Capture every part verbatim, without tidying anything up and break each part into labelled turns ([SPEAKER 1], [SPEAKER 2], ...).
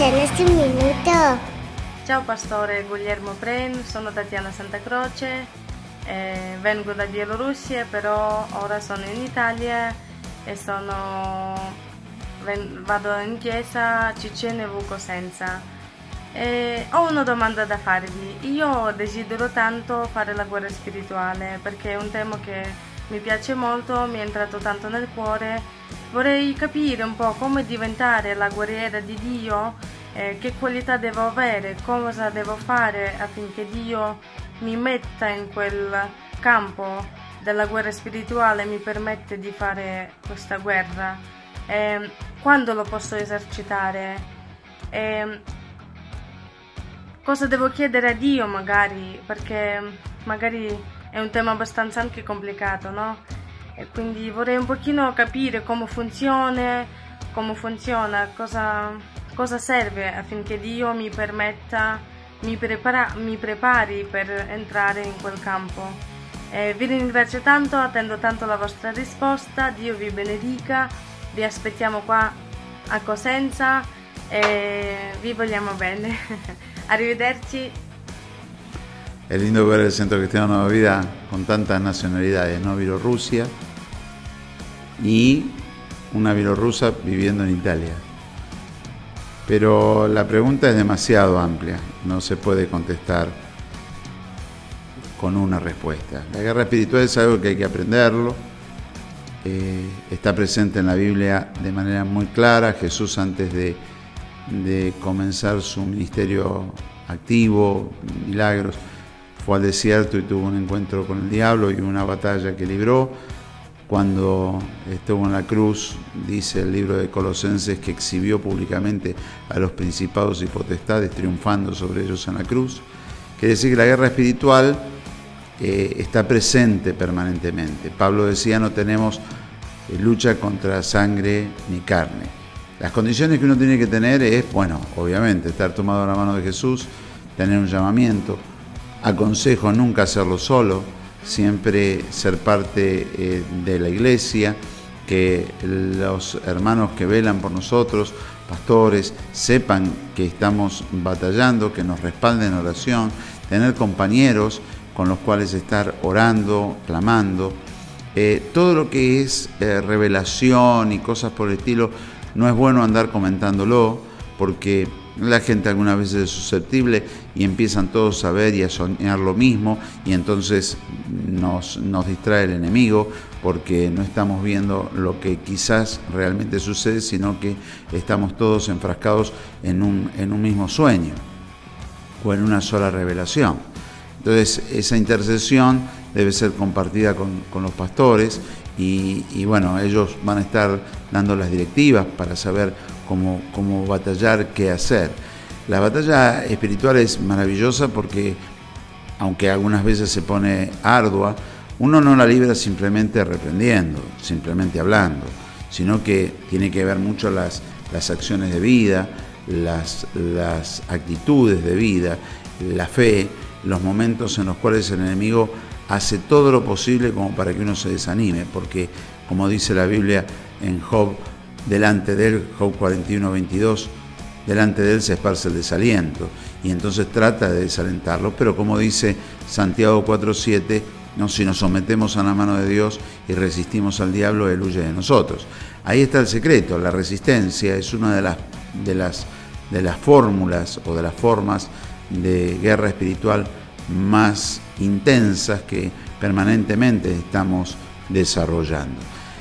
[SPEAKER 1] tienes un minuto.
[SPEAKER 2] Ciao Pastore Guglielmo Pren, sono Tatiana Santacroce, eh, vengo da Bielorussia, però ora sono in Italia e sono, ven, vado in chiesa C C N V Cosenza. E ho una domanda da farvi. Io desidero tanto fare la guerra spirituale perché è un tema che mi piace molto, mi è entrato tanto nel cuore. Vorrei capire un po' come diventare la guerriera di Dio, eh, che qualità devo avere, cosa devo fare affinché Dio mi metta in quel campo della guerra spirituale e mi permette di fare questa guerra. Eh, quando lo posso esercitare? Eh, cosa devo chiedere a Dio magari, perché magari è un tema abbastanza anche complicato, no? E quindi vorrei un pochino capire come funziona, come funziona, cosa, cosa serve affinché Dio mi permetta, mi, prepara, mi prepari per entrare in quel campo. Eh, vi ringrazio tanto, attendo tanto la vostra risposta, Dio vi benedica, vi aspettiamo qua a Cosenza e vi vogliamo bene. Arrivederci.
[SPEAKER 3] Es lindo ver el Centro Cristiano Nueva Vida con tantas nacionalidades, ¿no? Bielorrusia y una bielorrusa viviendo en Italia. Pero la pregunta es demasiado amplia, no se puede contestar con una respuesta. La guerra espiritual es algo que hay que aprenderlo, eh, está presente en la Biblia de manera muy clara. Jesús, antes de, de comenzar su ministerio activo, milagros, fue al desierto y tuvo un encuentro con el diablo y una batalla que libró. Cuando estuvo en la cruz, dice el libro de Colosenses que exhibió públicamente a los principados y potestades, triunfando sobre ellos en la cruz. Quiere decir que la guerra espiritual eh, está presente permanentemente. Pablo decía, no tenemos eh, lucha contra sangre ni carne. Las condiciones que uno tiene que tener es, bueno, obviamente, estar tomado de la mano de Jesús, tener un llamamiento. Aconsejo nunca hacerlo solo, siempre ser parte eh, de la iglesia, que los hermanos que velan por nosotros, pastores, sepan que estamos batallando, que nos respalden en oración, tener compañeros con los cuales estar orando, clamando. Eh, todo lo que es eh, revelación y cosas por el estilo, no es bueno andar comentándolo, porque la gente algunas veces es susceptible y empiezan todos a ver y a soñar lo mismo, y entonces nos, nos distrae el enemigo porque no estamos viendo lo que quizás realmente sucede, sino que estamos todos enfrascados en un, en un mismo sueño o en una sola revelación. Entonces esa intercesión debe ser compartida con, con los pastores y, y bueno, ellos van a estar dando las directivas para saber Cómo, cómo batallar, qué hacer. La batalla espiritual es maravillosa porque, aunque algunas veces se pone ardua, uno no la libra simplemente reprendiendo, simplemente hablando, sino que tiene que ver mucho las, las acciones de vida, las, las actitudes de vida, la fe, los momentos en los cuales el enemigo hace todo lo posible como para que uno se desanime, porque, como dice la Biblia en Job, delante de él, Job cuarenta y uno, veintidós, delante de él se esparce el desaliento, y entonces trata de desalentarlo, pero como dice Santiago cuatro, siete, no, si nos sometemos a la mano de Dios y resistimos al diablo, él huye de nosotros. Ahí está el secreto, la resistencia es una de las, de las, de las fórmulas o de las formas de guerra espiritual más intensas que permanentemente estamos desarrollando.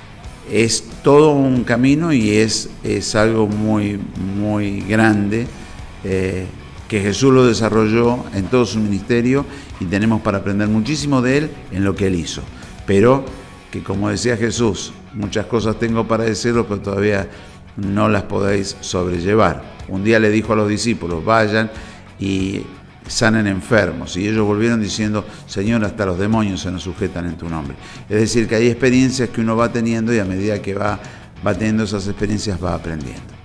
[SPEAKER 3] Es todo un camino y es, es algo muy, muy grande eh, que Jesús lo desarrolló en todo su ministerio y tenemos para aprender muchísimo de él en lo que él hizo. Pero que, como decía Jesús, muchas cosas tengo para decirlo, pero todavía no las podéis sobrellevar. Un día le dijo a los discípulos, vayan y sanen enfermos, y ellos volvieron diciendo, Señor, hasta los demonios se nos sujetan en tu nombre. Es decir, que hay experiencias que uno va teniendo y a medida que va, va teniendo esas experiencias va aprendiendo.